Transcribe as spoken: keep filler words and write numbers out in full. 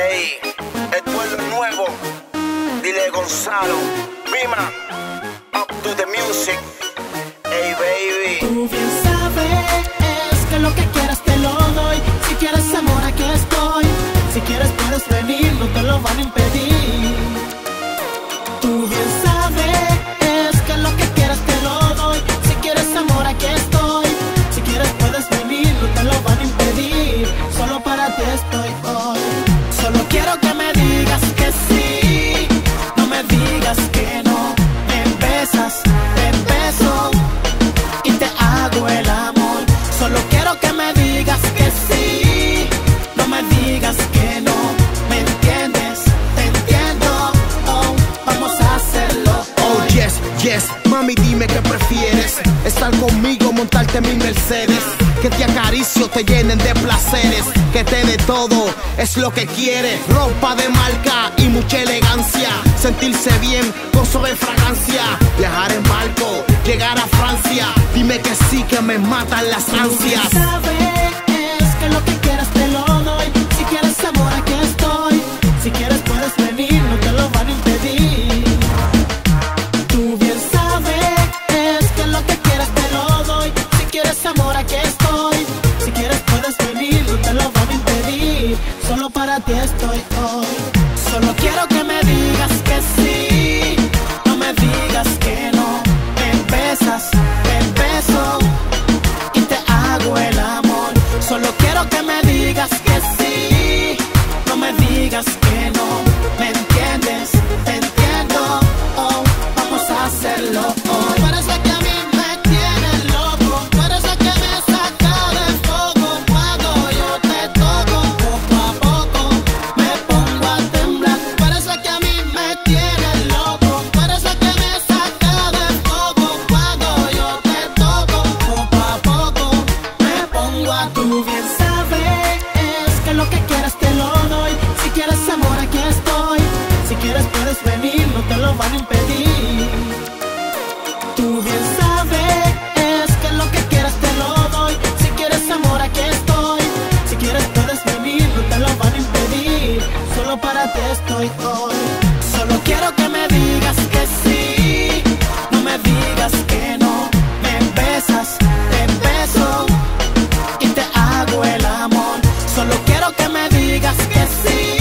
Ey, el pueblo nuevo, dile Gonzalo, Pima, up to the music. Ey, baby. Tú bien sabes que lo que quieras te lo doy. Si quieres amor, aquí estoy. Si quieres puedes venir, no te lo van a impedir. Tú bien sabes que lo que quieras te lo doy. Si quieres amor, aquí estoy. Si quieres puedes venir, no te lo van a impedir. Solo para ti estoy hoy. Solo quiero que me digas que sí, no me digas que no. Me besas, te beso y te hago el amor. Solo quiero que me digas que sí, no me digas que no. ¿Me entiendes? Te entiendo. Oh, vamos a hacerlo hoy. Oh yes, yes, mami dime qué prefieres. Estar conmigo, montarte en mi Mercedes. Que te acaricio, te llenen de placeres. Que te dé todo, es lo que quieres. Ropa de marca y mucha elegancia. Sentirse bien con suave fragancia. Viajar en barco, llegar a Francia. Dime que sí, que me matan las ansias. Tú sabes que lo que quieras te lo doy. Si quieres amor, aquí estoy. Si quieres puedes venir, no te lo van a impedir. Tú bien sabes que lo que quieras te lo doy. Si quieres amor, aquí estoy. Si quieres puedes venir, no te lo van a impedir. Solo para ti estoy hoy. Solo quiero que me digas que sí, no me digas que no. Me besas, te beso y te hago el amor. Solo quiero que me digas que sí, no me digas que no. ¿Me entiendes? Te entiendo. Oh, vamos a hacerlo hoy. Tú eres la que a mí me tiene loco. Tú eres la que me saca de foco. Cuando yo te toco, poco a poco me pongo a temblar. Tú eres la que a mí me tiene loco. Tú eres la que me saca de foco. Cuando yo te toco, poco a poco me pongo a. Tú bien sabes que lo que quieras te lo doy. Si quieres amor, aquí estoy. Si quieres puedes venir, no te lo van a impedir. Tú bien sabes que lo que quieras te lo doy. Si quieres amor, aquí estoy. Si quieres puedes venir, no te lo van a impedir. Solo para ti estoy hoy. Solo quiero que me digas que sí, no me digas que no. Me besas, te beso y te hago el amor. Solo quiero que me digas que sí,